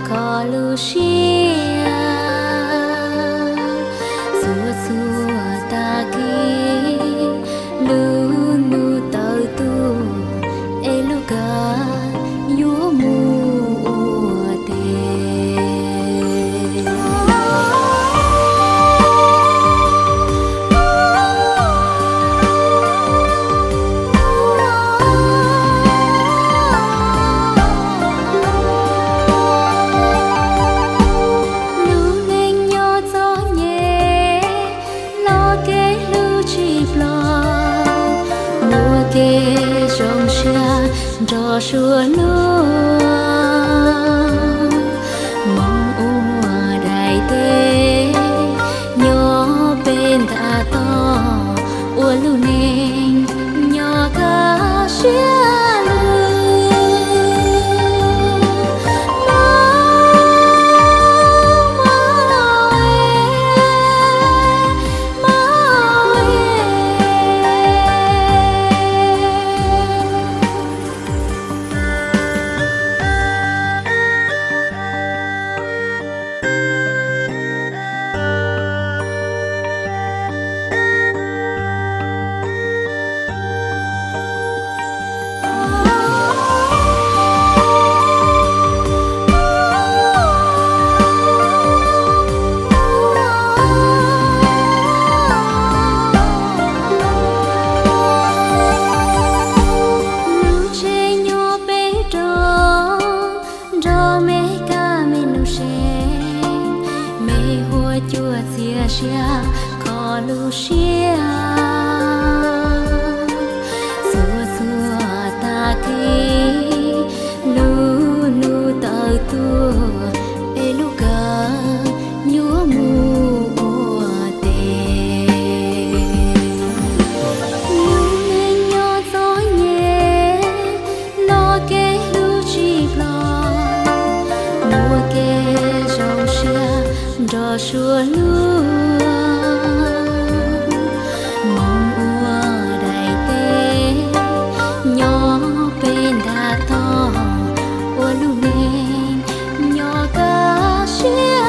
có lu xia xua xua ta ki lu nu tàu tu e lu ca yu mu te kê rong xa rò xua lúa mong ua đại tê nhỏ bên ta to ua lưu nên nhỏ cá xia chua chia chia có lu xia xua xua ta ki lu nu tàu tu e lu ca nhúa mu te lu nên nhỏ gió nhẹ lo ke lu chi lo mua ke rong xia rò xua lúa mong ua đại tê nhỏ bên đà to ua lu nên nhỏ cá xia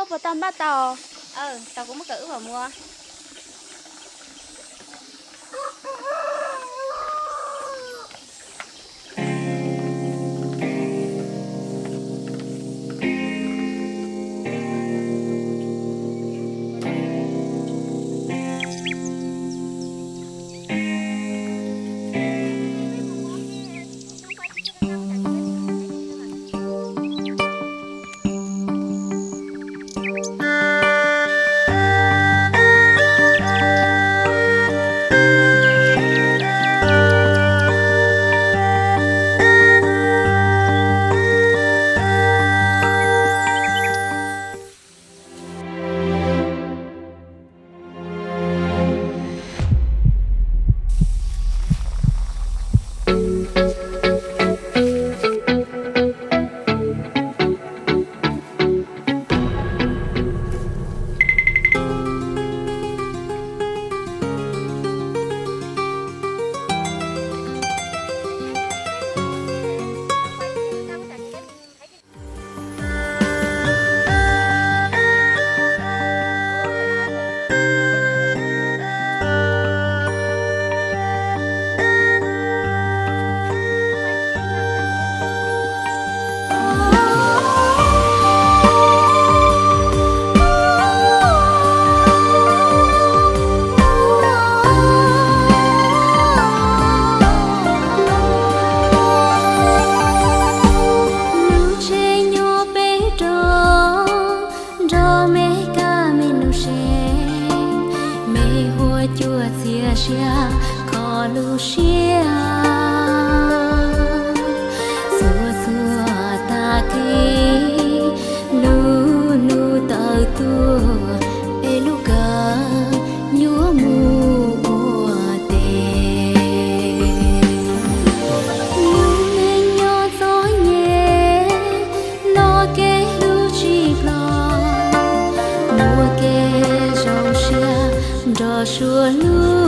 có bò tam ba tàu. Tàu cũng mới cử vào mua. Có lưu xia xua xua ta khi lu nu tờ tua e lu ca nhúa mùa tê lu men nhỏ gió nhẹ lo ke lu chi lo mùa ke rong xia đò xua lu